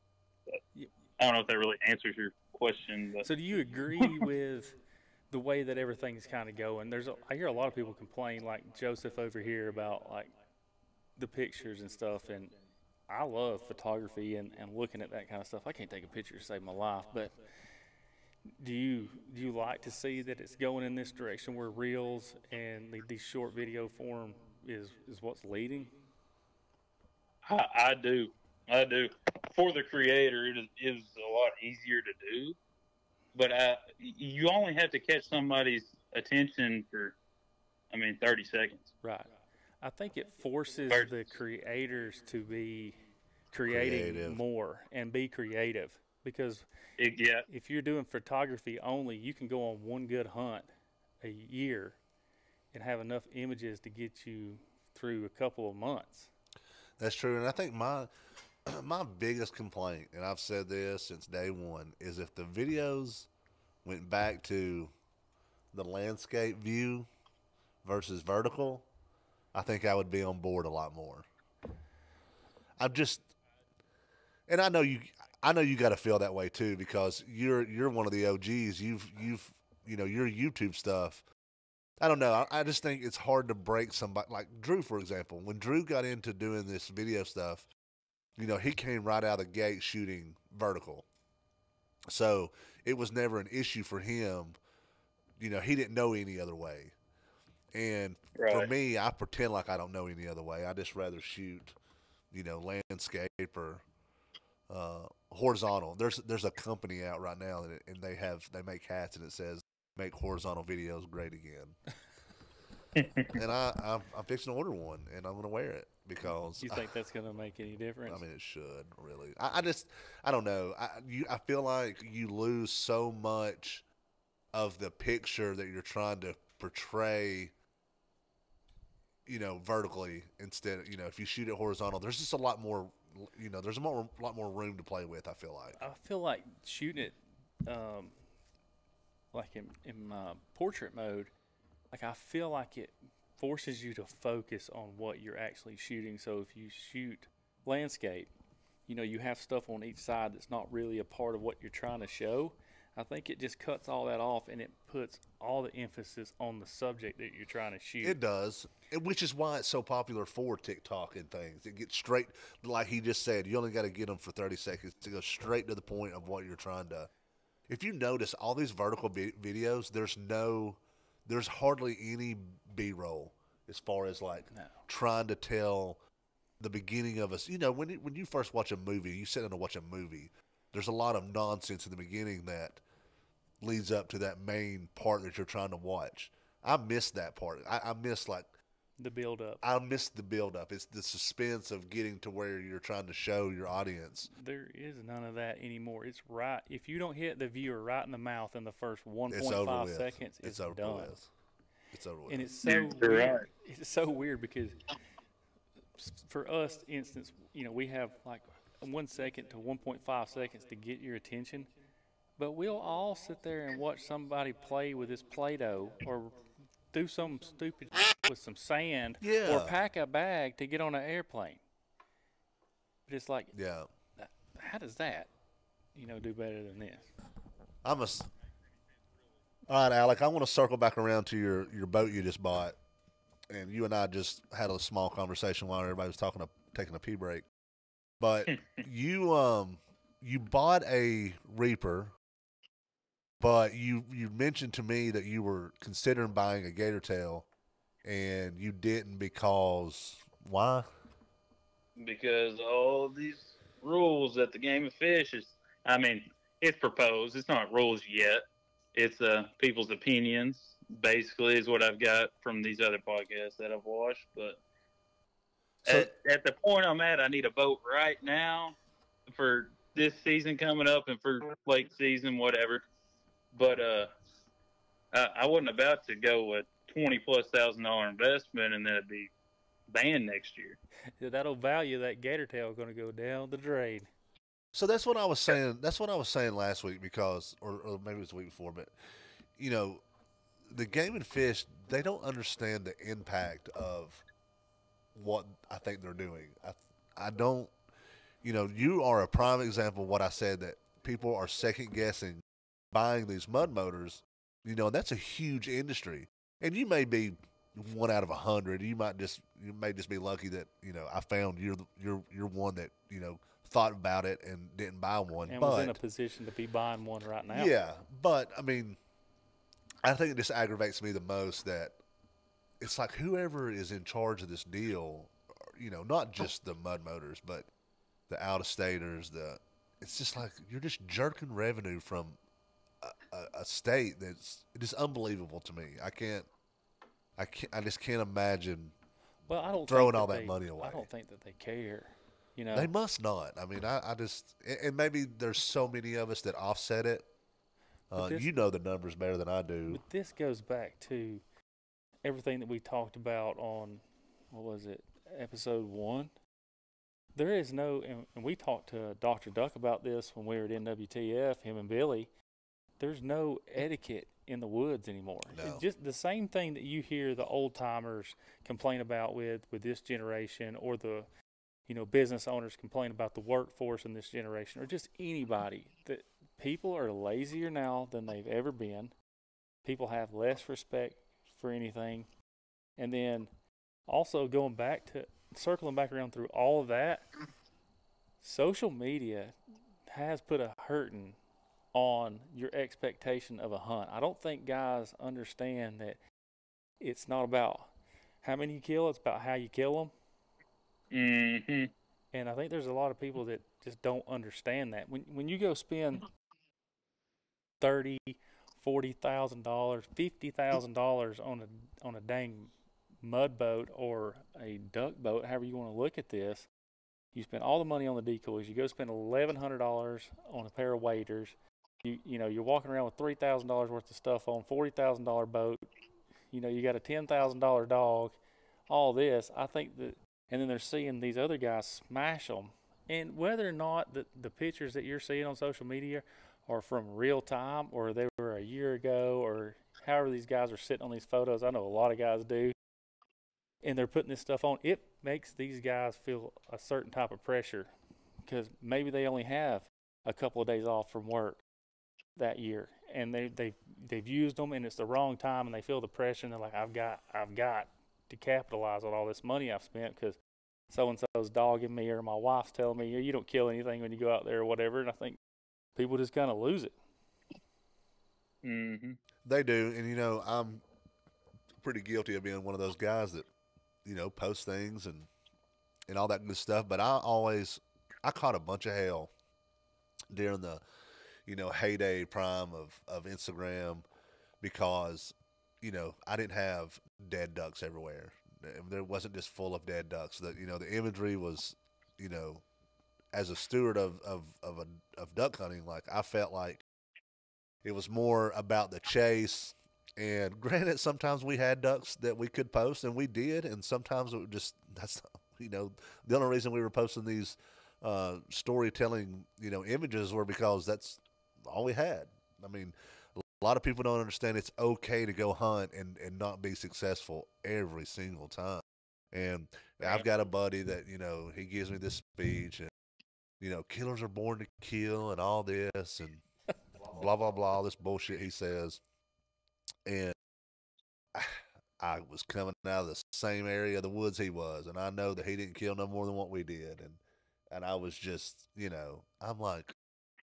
I don't know if that really answers your question. But So, do you agree with the way that everything's kind of going? There's, a, I hear a lot of people complain, like Joseph over here, about like the pictures and stuff. And I love photography and, and looking at that kind of stuff. I can't take a picture to save my life, but do you do you like to see that it's going in this direction where reels and the, these short video form is is what's leading? I, I do. I do. For the creator, it is, it is a lot easier to do. But I, you only have to catch somebody's attention for, I mean, thirty seconds. Right. I think it forces First- the creators to be creating Creative. more and be creative. Because It, yeah, if you're doing photography only, you can go on one good hunt a year and have enough images to get you through a couple of months. That's true, and I think my my biggest complaint, and I've said this since day one, is if the videos went back to the landscape view versus vertical, I think I would be on board a lot more. I'm just, and I know you, I know you got to feel that way too because you're you're one of the O Gs. You've you've you know your YouTube stuff. I don't know. I, I just think it's hard to break somebody like Drew, for example. When Drew got into doing this video stuff, you know, he came right out of the gate shooting vertical. So it was never an issue for him. You know, he didn't know any other way. And for Right. me, I pretend like I don't know any other way. I just rather shoot, you know, landscape or uh, horizontal. There's there's a company out right now that it, and they have they make hats and it says make horizontal videos great again. And I I'm, I'm fixing to order one and I'm gonna wear it because You think that's going to make any difference? I mean it should really. I, I just I don't know. I you I feel like you lose so much of the picture that you're trying to portray. You know, vertically instead. You know, if you shoot it horizontal, there's just a lot more. You know, there's a more, lot more room to play with. I feel like. I feel like shooting it, um, like in in uh, portrait mode, like I feel like it forces you to focus on what you're actually shooting. So if you shoot landscape, you know, you have stuff on each side that's not really a part of what you're trying to show. I think it just cuts all that off and it puts all the emphasis on the subject that you're trying to shoot. It does, which is why it's so popular for TikTok and things. It gets straight, like he just said. You only got to get them for thirty seconds to go straight to the point of what you're trying to. If you notice all these vertical vi- videos, there's no, there's hardly any B-roll as far as like No. trying to tell the beginning of us. You know, when you, when you first watch a movie, you sit down to watch a movie. There's a lot of nonsense in the beginning that leads up to that main part that you're trying to watch. I miss that part. I, I miss like The build up. I miss the build up. It's the suspense of getting to where you're trying to show your audience. There is none of that anymore. It's right. If you don't hit the viewer right in the mouth in the first It's one point over five with. seconds, it's, It's over done. with. It's over with. And it's so You're weird. right. It's so weird because for us, instance, you know, we have like one second to one point five seconds to get your attention, but we'll all sit there and watch somebody play with this Play-Doh or do something stupid with some sand Yeah. or pack a bag to get on an airplane. But it's like, yeah. how does that, you know, do better than this? I'm a. s- All right, Alec. I want to circle back around to your, your boat you just bought, and you and I just had a small conversation while everybody was talking, taking a pee break. But you um you bought a Reaper, but you you mentioned to me that you were considering buying a gator tail, and you didn't because why? Because all these rules that the game of fish is, I mean, it's proposed. It's not rules yet. It's uh, people's opinions, basically, is what I've got from these other podcasts that I've watched. But So- at, at the point I'm at, I need a boat right now for this season coming up and for late season, whatever. But uh, I, I wasn't about to go a twenty plus thousand dollar investment and then it'd be banned next year. That'll value that gator tail going to go down the drain. So that's what I was saying. That's what I was saying last week because, or, or maybe it was the week before, but you know, the game and fish they don't understand the impact of what I think they're doing. I I don't. You know, you are a prime example of what I said that people are second guessing buying these mud motors. You know, that's a huge industry, and you may be one out of a hundred. You might just you may just be lucky that you know I found you're you're you're one that you know thought about it and didn't buy one. And but was in a position to be buying one right now. yeah, but I mean, I think it just aggravates me the most that it's like whoever is in charge of this deal, you know, not just the mud motors, but the out of staters. The it's just like you're just jerking revenue from a, a, a state that's it is unbelievable to me. I can't, I can't, I just can't imagine. Well, I don't Throwing think all that that they, money away. I don't think that they care. You know, They must not. I mean, I, I just and- and maybe there's so many of us that offset it. Uh, this- you know the numbers better than I do. but this goes back to everything that we talked about on what was it, episode one. There is no, and, and we talked to Doctor Duck about this when we were at N W T F, him and Billy. There's no etiquette in the woods anymore. No. It's just the same thing that you hear the old timers complain about with with this generation, or the you know business owners complain about the workforce in this generation, or just anybody. That people are lazier now than they've ever been. People have less respect for anything, and then also going back to circling back around through all of that, social media has put a hurting on your expectation of a hunt. I don't think guys understand that it's not about how many you kill, it's about how you kill them. Mm-hmm. And I think there's a lot of people that just don't understand that. When when you go spend thirty, forty thousand dollars, fifty thousand dollars on a on a dang mud boat or a duck boat, however you want to look at this, you spend all the money on the decoys. You go spend eleven hundred dollars on a pair of waders. You you know you're walking around with three thousand dollars worth of stuff on, forty thousand dollar boat. You know you got a ten thousand dollar dog. All this, I think that, and then they're seeing these other guys smash them. And whether or not the the pictures that you're seeing on social media are from real time or they were a year ago or however these guys are sitting on these photos, I know a lot of guys do, and they're putting this stuff on, it makes these guys feel a certain type of pressure because maybe they only have a couple of days off from work that year and they they they've used them and it's the wrong time and they feel the pressure and they're like, I've got I've got to capitalize on all this money I've spent because so and so's dogging me or my wife's telling me you don't kill anything when you go out there or whatever. And I think people just kind of lose it. Mm-hmm. They do, and you know I'm pretty guilty of being one of those guys that you know post things and and all that good stuff. But I always I caught a bunch of hell during the you know heyday prime of of Instagram because you know I didn't have dead ducks everywhere. There wasn't just full of dead ducks. That you know the imagery was you know as a steward of of of, a, of duck hunting, like I felt like it was more about the chase. And granted, sometimes we had ducks that we could post, and we did, and sometimes it would just that's you know the only reason we were posting these uh, storytelling you know images were because that's all we had. I mean, a lot of people don't understand it's okay to go hunt and, and not be successful every single time. And I've got a buddy that you know he gives me this speech, and you know killers are born to kill, and all this, and blah blah blah, all this bullshit he says. And I was coming out of the same area of the woods he was, and I know that he didn't kill no more than what we did, and and I was just, you know, I'm like,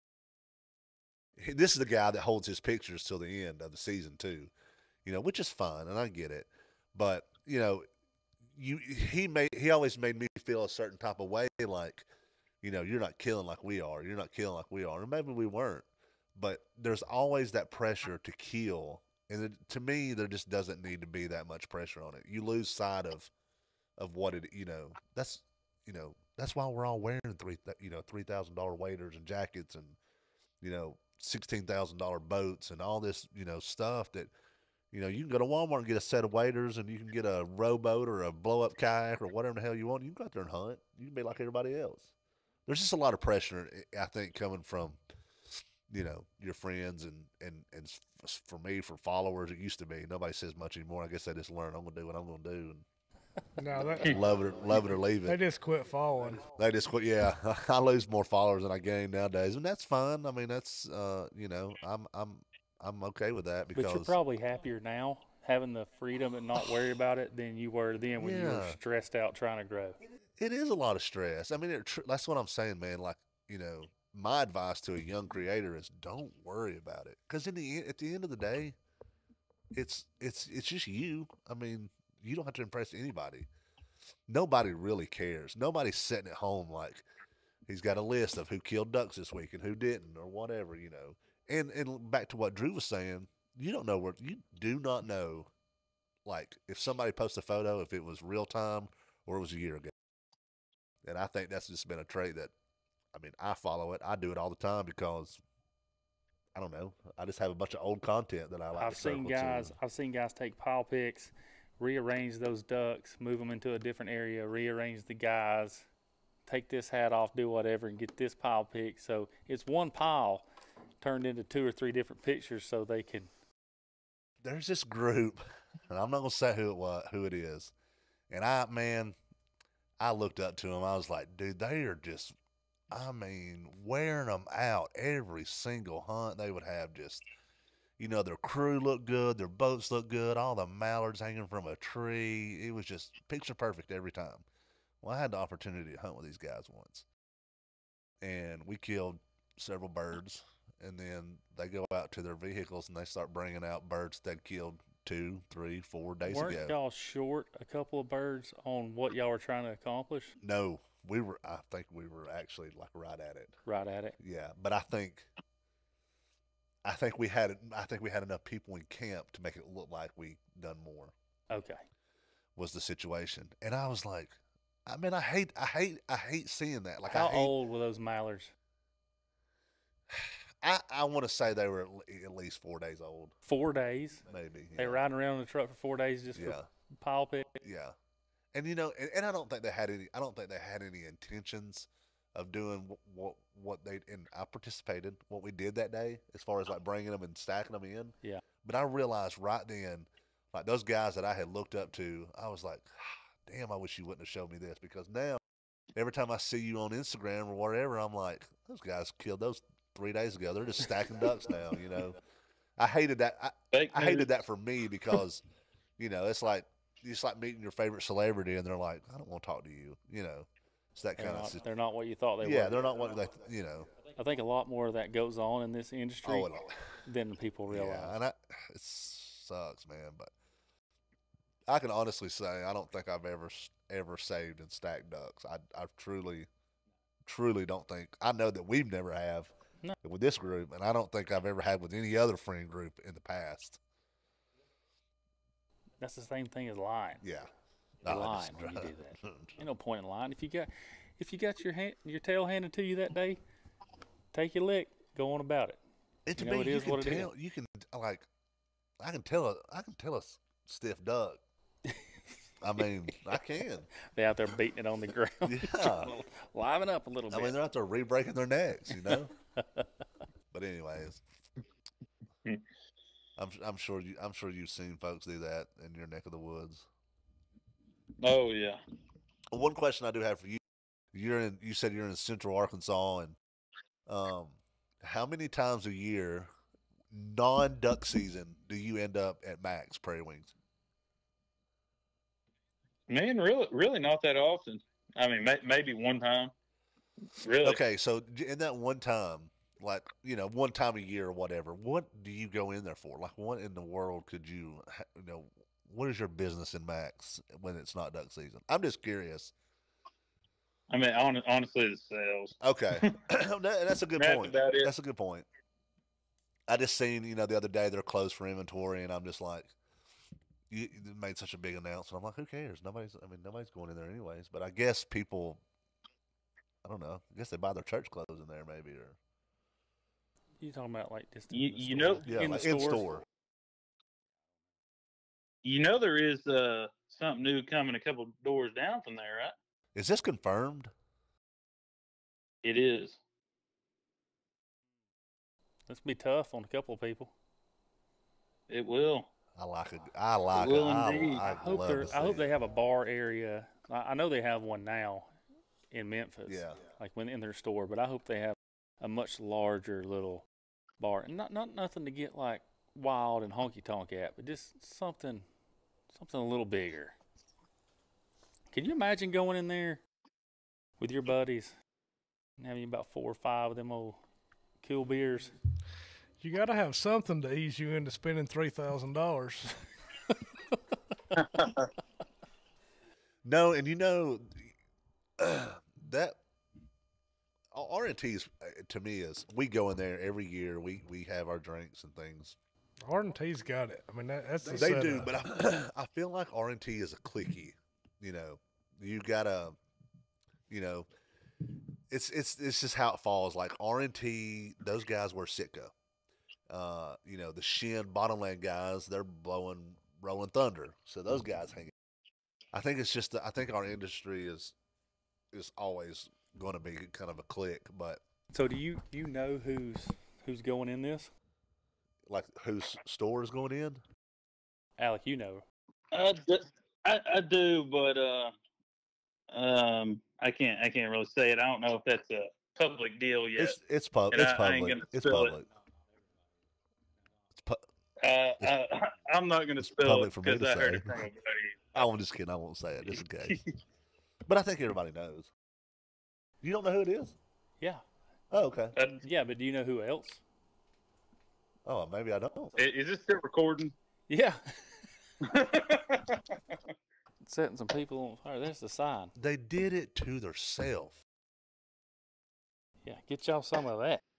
this is the guy that holds his pictures till the end of the season too, you know, which is fine, and I get it, but you know, you he made he always made me feel a certain type of way, like, you know, you're not killing like we are, you're not killing like we are, and maybe we weren't, but there's always that pressure to kill. And it, to me, there just doesn't need to be that much pressure on it. You lose sight of, of what it, you know. That's, you know, that's why we're all wearing three, you know, three thousand dollar waders and jackets and, you know, sixteen thousand dollar boats and all this, you know, stuff that, you know, you can go to Walmart and get a set of waders and you can get a rowboat or a blow up kayak or whatever the hell you want. You can go out there and hunt. You can be like everybody else. There's just a lot of pressure, I think, coming from, you know, your friends and, and, and for me, for followers, it used to be. Nobody says much anymore. I guess they just learn, I'm going to do what I'm going to do. And No, that, love it, or, love it or leave it. they just quit following. They just quit. Yeah, I lose more followers than I gain nowadays, and that's fine. I mean, that's uh, you know, I'm I'm I'm okay with that because. But you're probably happier now having the freedom and not worry about it than you were then when yeah. you were stressed out trying to grow. It is a lot of stress. I mean, it, tr- that's what I'm saying, man. Like, you know, my advice to a young creator is don't worry about it, because in the at the end of the day, it's it's it's just you. I mean, you don't have to impress anybody. Nobody really cares. Nobody's sitting at home like he's got a list of who killed ducks this week and who didn't or whatever, you know. And and back to what Drew was saying, you don't know where you do not know, like if somebody posts a photo, if it was real time or it was a year ago. And I think that's just been a trait that, I mean, I follow it. I do it all the time because I don't know. I just have a bunch of old content that I like. I've to seen guys. to. I've seen guys take pile picks, rearrange those ducks, move them into a different area, rearrange the guys, take this hat off, do whatever, and get this pile pick. So it's one pile turned into two or three different pictures, so they can. There's this group, and I'm not gonna say who it was, who it is, and I, man, I looked up to them. I was like, dude, they are just. I mean, wearing them out every single hunt. They would have just, you know, their crew looked good, their boats looked good, all the mallards hanging from a tree. It was just picture perfect every time. Well, I had the opportunity to hunt with these guys once, and we killed several birds, and then they go out to their vehicles and they start bringing out birds they'd killed two, three, four days Weren't ago. y'all short a couple of birds on what y'all were trying to accomplish? No, we were. I think we were actually like right at it. Right at it. Yeah, but I think, I think we had, I think we had enough people in camp to make it look like we done more. Okay. Was the situation, and I was like, I mean, I hate, I hate, I hate seeing that. Like, How I hate, old were those mallards? I, I want to say they were at le- at least four days old, Four days. maybe. They yeah. were riding around in the truck for four days just Yeah. for pile pick. Yeah, and you know, and, and I don't think they had any. I don't think they had any intentions of doing what what, what they. And I participated what we did that day as far as like bringing them and stacking them in. Yeah. But I realized right then, like those guys that I had looked up to, I was like, damn, I wish you wouldn't have showed me this, because now every time I see you on Instagram or whatever, I'm like, those guys killed those three days ago. They're just stacking ducks now. You know, I hated that. I, Fake I news. hated that for me because, you know, it's like it's like meeting your favorite celebrity and they're like, I don't want to talk to you. You know, it's that They're kind not, of. they're not what you thought they Yeah, were. they're not what they. You know. I think a lot more of that goes on in this industry Oh, it, than people realize. yeah, and I, it sucks, man. But I can honestly say I don't think I've ever ever saved and stacked ducks. I I truly, truly don't think. I know that we've never have No. with this group, and I don't think I've ever had with any other friend group in the past. That's the same thing as lying. Yeah, You're No, I lying just- when you do that. Ain't no point in lying. If you got, if you got your hand, your tail handed to you that day, take your lick, go on about it. And to You know, me, it you is can what it is. tell. You can like, I can tell a, I can tell a s- stiff duck. I mean, I can. They out there beating it on the ground. Yeah. Liven up a little I bit. mean, they're out there re-breaking their necks, you know. But anyways, I'm I'm sure you I'm sure you've seen folks do that in your neck of the woods. Oh yeah. One question I do have for you: You're in. You said you're in Central Arkansas, and um, how many times a year, non-duck season, do you end up at Mack's Prairie Wings? Man, really, really not that often. I mean, may, maybe one time. Really? Okay, so j- in that one time, like you know, one time a year or whatever, what do you go in there for? Like, what in the world could you, ha- you know, what is your business in Max when it's not duck season? I'm just curious. I mean, hon- honestly, the sales. Okay, That- that's a good That's point. about it. That's a good point. I just seen, you know, the other day they're closed for inventory, and I'm just like, you, you made such a big announcement. I'm like, who cares? Nobody's. I mean, nobody's going in there anyways. But I guess people, I don't know. I guess they buy their church clothes in there, maybe, or You talking about like just in You- the you store? know- yeah, in like the in stores? store. You know, there is uh, something new coming a couple doors down from there, right? Is this confirmed? It is. That's be tough on a couple of people. It will. I like it. I like it. will I, indeed. I, I hope love they're. to I hope see they it. have a bar area. I, I know they have one now in Memphis. Yeah. Like when in their store, but I hope they have a much larger little bar. And not not nothing to get like wild and honky tonk at, but just something something a little bigger. Can you imagine going in there with your buddies and having about four or five of them old cool beers? You got to have something to ease you into spending three thousand dollars. No, and you know that R and T is to me is we go in there every year. We we have our drinks and things. R and T's got it. I mean, that, that's the They do, setup. but I, I feel like R and T is a cliquey. You know, you gotta, you know, it's it's it's just how it falls. Like R and T, those guys wear Sitka. Uh, you know, the Shin Bottomland guys, they're blowing Rolling Thunder. So those guys hang. I think it's just. I think our industry is is always going to be kind of a clique, but So do you you know who's who's going in this? like whose store is going in? Alec, you know. I, d- I, I do, but uh, um, I can't. I can't really say it. I don't know if that's a public deal yet. It's it's pub. And It's I- I ain't public. gonna It's spill it. public. It's pu- Uh, uh, I'm not going to it's spill public it for me because to I heard say. it from a buddy. I'm just kidding. I won't say it just in case. But I think everybody knows. You don't know who it is? Yeah. Oh, okay. Uh, Yeah, but do you know who else Oh, maybe I don't. I- Is this still recording? Yeah. Setting some people on fire. There's the sign. They did it to themselves. Yeah, get y'all some of that.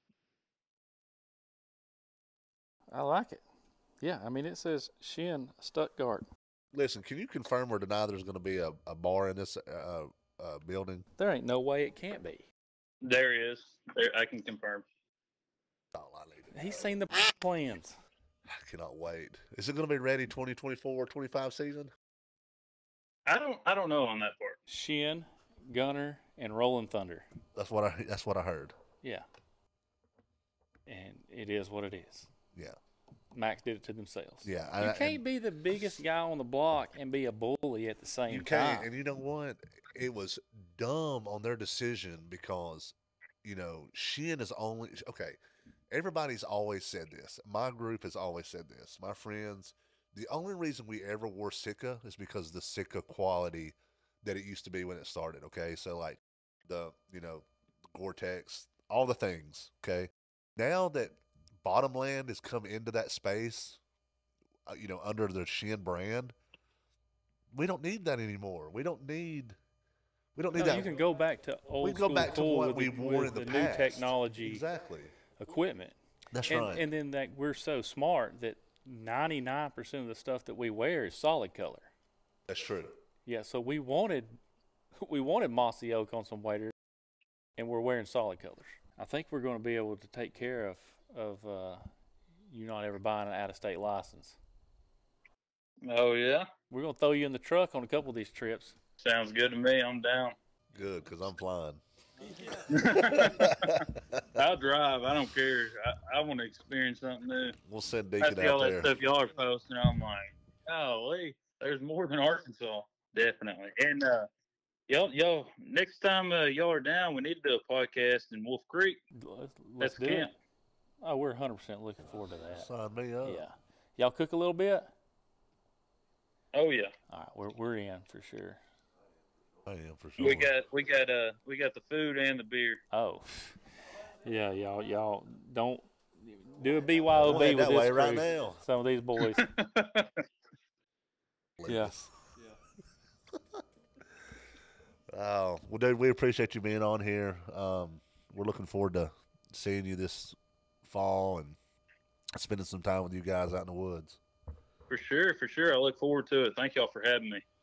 I like it. Yeah, I mean, it says Shin Stuttgart. Listen, can you confirm or deny there's going to be a, a bar in this uh, uh, building? There ain't no way it can't be. There is. There, I can confirm. Oh, I need it. He's seen the plans. I cannot wait. Is it going to be ready twenty twenty-four twenty-five season? I don't. I don't know on that part. Shin, Gunner, and Rolling Thunder. That's what I. That's what I heard. Yeah. And it is what it is. Yeah. Max did it to themselves. Yeah. You I, can't and be the biggest guy on the block and be a bully at the same you time. can't. And you know what? It was dumb on their decision because, you know, Shin is only okay. Everybody's always said this. My group has always said this. My friends, the only reason we ever wore Sika is because of the Sika quality that it used to be when it started. Okay, so like the you know Gore-Tex, all the things. Okay, now that Bottomland has come into that space, uh, you know, under the Shin brand, we don't need that anymore. We don't need. We don't need No, that. you can go back to old We can go school back to cool what with we the, wore with in the the new past. technology Exactly. equipment. That's and, right. And then that we're so smart that ninety-nine percent of the stuff that we wear is solid color. That's true. Yeah, so we wanted we wanted mossy oak on some waders, and we're wearing solid colors. I think we're going to be able to take care of of uh, you not ever buying an out-of-state license. Oh yeah. We're going to throw you in the truck on a couple of these trips. Sounds good to me. I'm down. Good, because I'm flying. I'll drive. I don't care. I, I want to experience something new. We'll send I Deacon see all out that there. stuff y'all are posting. I'm like, golly, there's more than Arkansas. Definitely. And uh, y'all, y'all, next time uh, y'all are down, we need to do a podcast in Wolf Creek. Let's, That's let's do camp. it. Oh, we're one hundred percent looking forward to that. Sign me up. Yeah. Y'all cook a little bit? Oh yeah. All right, we're we're in for sure. I am for sure. We got we got uh we got the food and the beer. Oh, yeah, y'all y'all don't do a B Y O We'll B head with that this way crew. right now. Some of these boys. Yeah. Oh, well, dude, we appreciate you being on here. Um, we're looking forward to seeing you this fall and spending some time with you guys out in the woods. For sure, for sure. I look forward to it. Thank y'all for having me.